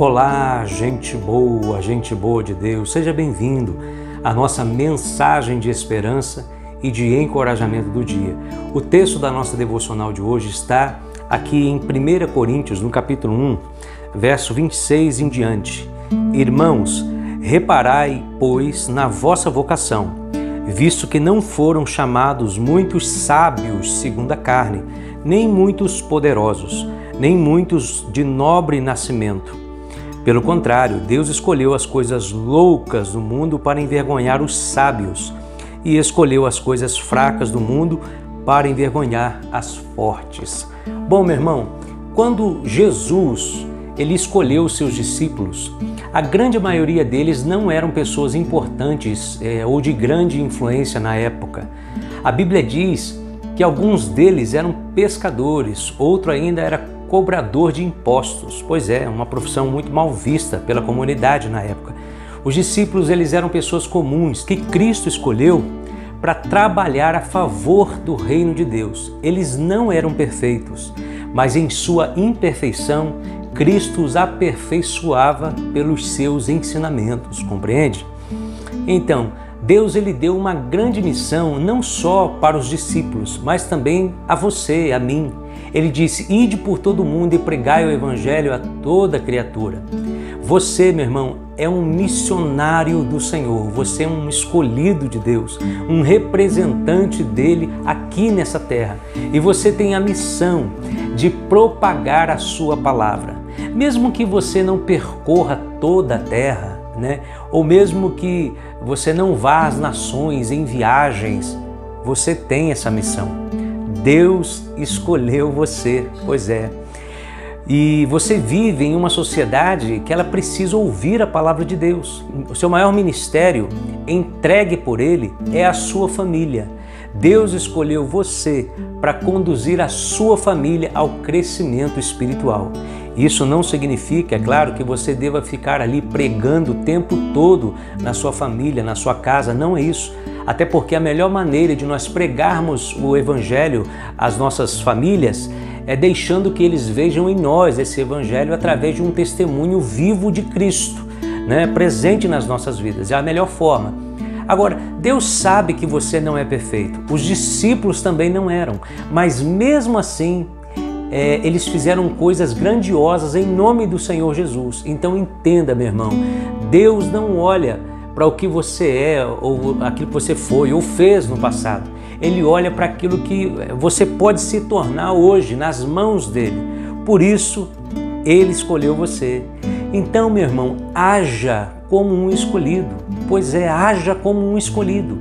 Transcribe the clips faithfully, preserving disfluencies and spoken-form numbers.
Olá, gente boa, gente boa de Deus, seja bem-vindo à nossa mensagem de esperança e de encorajamento do dia. O texto da nossa devocional de hoje está aqui em primeira Coríntios, no capítulo um, verso vinte e seis em diante. Irmãos, reparai, pois, na vossa vocação, visto que não foram chamados muitos sábios segundo a carne, nem muitos poderosos, nem muitos de nobre nascimento. Pelo contrário, Deus escolheu as coisas loucas do mundo para envergonhar os sábios, e escolheu as coisas fracas do mundo para envergonhar as fortes. Bom, meu irmão, quando Jesus ele escolheu os seus discípulos, a grande maioria deles não eram pessoas importantes é, ou de grande influência na época. A Bíblia diz que alguns deles eram pescadores, outro ainda era cobrador de impostos. Pois é, uma profissão muito mal vista pela comunidade na época. Os discípulos eles eram pessoas comuns que Cristo escolheu para trabalhar a favor do reino de Deus. Eles não eram perfeitos, mas em sua imperfeição, Cristo os aperfeiçoava pelos seus ensinamentos, compreende? Então, Deus ele deu uma grande missão não só para os discípulos, mas também a você, a mim. Ele disse, ide por todo mundo e pregai o evangelho a toda criatura. Você, meu irmão, é um missionário do Senhor, você é um escolhido de Deus, um representante dele aqui nessa terra. E você tem a missão de propagar a sua palavra. Mesmo que você não percorra toda a terra, né? Ou mesmo que você não vá às nações em viagens, você tem essa missão. Deus escolheu você, pois é. E você vive em uma sociedade que ela precisa ouvir a palavra de Deus. O seu maior ministério, entregue por Ele, é a sua família. Deus escolheu você para conduzir a sua família ao crescimento espiritual. Isso não significa, é claro, que você deva ficar ali pregando o tempo todo na sua família, na sua casa, não é isso. Até porque a melhor maneira de nós pregarmos o Evangelho às nossas famílias é deixando que eles vejam em nós esse Evangelho através de um testemunho vivo de Cristo, né, presente nas nossas vidas. É a melhor forma. Agora, Deus sabe que você não é perfeito. Os discípulos também não eram. Mas mesmo assim, é, eles fizeram coisas grandiosas em nome do Senhor Jesus. Então entenda, meu irmão, Deus não olha para o que você é ou aquilo que você foi ou fez no passado. Ele olha para aquilo que você pode se tornar hoje nas mãos dele. Por isso, ele escolheu você. Então, meu irmão, haja como um escolhido. Pois é, haja como um escolhido.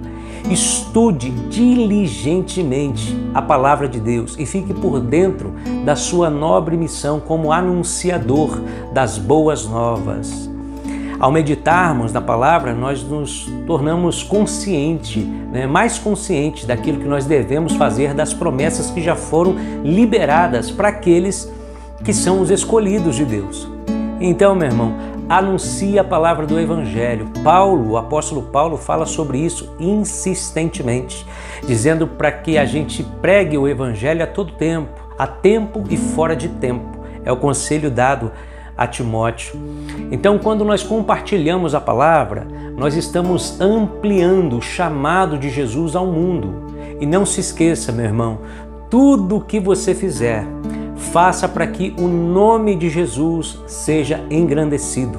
Estude diligentemente a palavra de Deus e fique por dentro da sua nobre missão como anunciador das boas novas. Ao meditarmos na palavra, nós nos tornamos conscientes, né, mais conscientes daquilo que nós devemos fazer, das promessas que já foram liberadas para aqueles que são os escolhidos de Deus. Então, meu irmão, anuncie a palavra do Evangelho. Paulo, o apóstolo Paulo, fala sobre isso insistentemente, dizendo para que a gente pregue o Evangelho a todo tempo, a tempo e fora de tempo. É o conselho dado a Timóteo. Então, quando nós compartilhamos a palavra, nós estamos ampliando o chamado de Jesus ao mundo. E não se esqueça, meu irmão, tudo o que você fizer, faça para que o nome de Jesus seja engrandecido.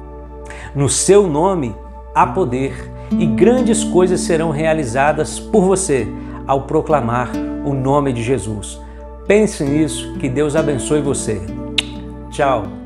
No seu nome há poder e grandes coisas serão realizadas por você ao proclamar o nome de Jesus. Pense nisso, que Deus abençoe você. Tchau!